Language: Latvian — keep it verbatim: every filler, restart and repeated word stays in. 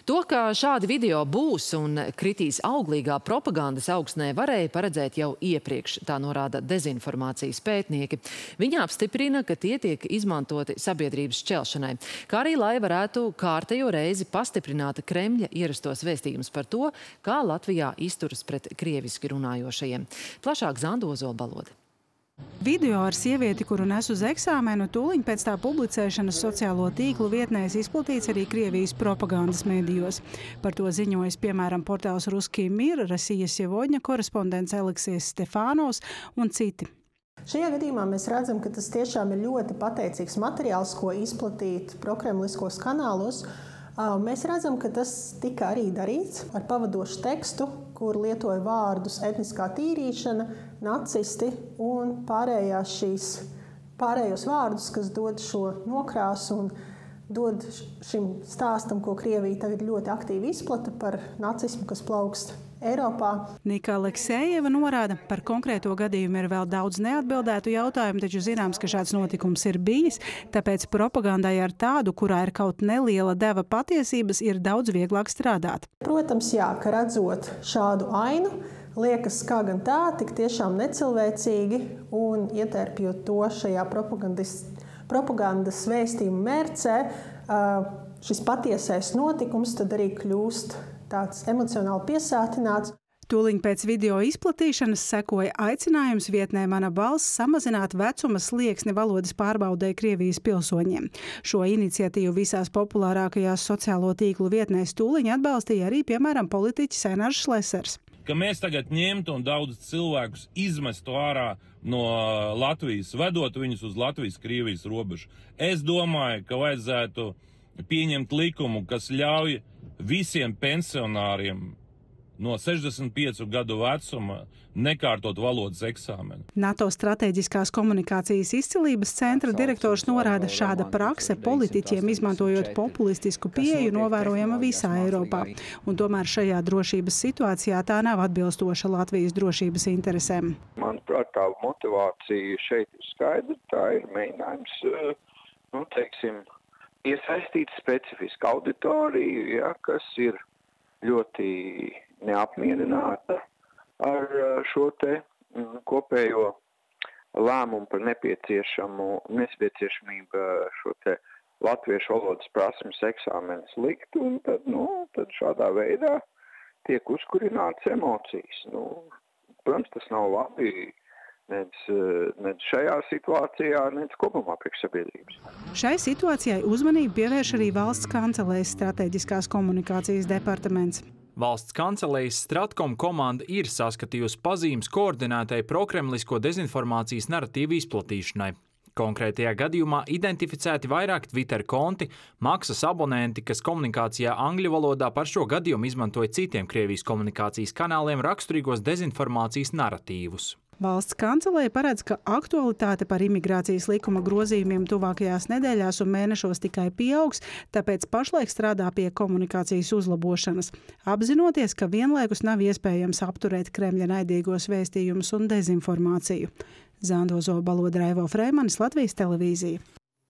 To, ka šādi video būs un kritīs auglīgā propagandas augstnē, varēja paredzēt jau iepriekš, tā norāda dezinformācijas pētnieki. Viņi apstiprina, ka tie tiek izmantoti sabiedrības šķelšanai, kā arī lai varētu kārtējo reizi pastiprināt Kremļa ierastos vēstījumus par to, kā Latvijā izturas pret krieviski runājošajiem. Plašāk Zanda Ozolbalode. Video ar sievieti, kuru nes uz eksāmenu, tūliņ pēc tā publicēšanas sociālo tīklu vietnēs izplatīts arī Krievijas propagandas medijos. Par to ziņojas, piemēram, portāls Ruskij Mir, Rasija Sievodņa korespondents Aleksijs Stefānovs un citi. Šajā gadījumā mēs redzam, ka tas tiešām ir ļoti pateicīgs materiāls, ko izplatīt prokremliskos kanālos. Mēs redzam, ka tas tika arī darīts ar pavadošu tekstu, kur lietoja vārdus etniskā tīrīšana, nacisti un pārējās šīs, pārējos vārdus, kas dod šo nokrāsu un dod šim stāstam, ko Krievija tagad ļoti aktīvi izplata par nacismu, kas plaukst Eiropā. Nika Aleksejeva norāda, par konkrēto gadījumu ir vēl daudz neatbildētu jautājumu, taču zināms, ka šāds notikums ir bijis, tāpēc propagandai ar tādu, kurā ir kaut neliela deva patiesības, ir daudz vieglāk strādāt. Protams, jā, ka redzot šādu ainu, liekas, kā gan tā, tik tiešām necilvēcīgi un ietērpjot to šajā propagandas, propagandas vēstījuma mērcē, šis patiesais notikums tad arī kļūst tāds emocionāli piesātināts. Tūliņ pēc video izplatīšanas sekoja aicinājums vietnē Mana balss samazināt vecuma slieksni valodas pārbaudē Krievijas pilsoņiem. Šo iniciatīvu visās populārākajās sociālo tīklu vietnēs tūliņ atbalstīja arī, piemēram, politiķis Einars Šlesers. Ka mēs tagad ņemtu un daudz cilvēkus izmestu ārā no Latvijas, vedot viņus uz Latvijas-Krievijas robežu. Es domāju, ka vajadzētu pieņemt likumu, kas ļauj visiem pensionāriem no sešdesmit piecu gadu vecuma nekārtot valodas eksāmenu. NATO strateģiskās komunikācijas izcilības centra direktors norāda, šāda prakse politiķiem izmantojot populistisku pieeju novērojama visā Eiropā. Un tomēr šajā drošības situācijā tā nav atbilstoša Latvijas drošības interesēm. Manuprāt, tā motivācija šeit ir skaidra, tā ir mēģinājums, nu, teiksim, iesaistīt specifisku auditoriju, ja, kas ir ļoti neapmierināta ar šo te kopējo lēmumu par nepieciešamu, nepieciešamību šo te latviešu valodas prasmes eksāmenus likt, un tad, nu, tad šādā veidā tiek uzkurināts emocijas. Nu, protams, tas nav labi. Nec, nec šajā situācijā, nec kopumā priekš sabiedrības. Šai situācijai uzmanību pievērš arī valsts kancelējas strateģiskās komunikācijas departaments. Valsts kancelējas Stratkom komanda ir saskatījusi pazīmes koordinētai prokremlisko dezinformācijas naratīvu izplatīšanai. Konkrētajā gadījumā identificēti vairāki Twitter konti, maksas abonenti, kas komunikācijā angļu valodā par šo gadījumu izmantoja citiem Krievijas komunikācijas kanāliem raksturīgos dezinformācijas naratīvus. Valsts kancelēja paredz, ka aktualitāte par imigrācijas likuma grozījumiem tuvākajās nedēļās un mēnešos tikai pieaugs, tāpēc pašlaik strādā pie komunikācijas uzlabošanas, apzinoties, ka vienlaikus nav iespējams apturēt Kremļa naidīgos vēstījumus un dezinformāciju. Zanda Ozolbalode, Raivo Freimanis, Latvijas televīzija.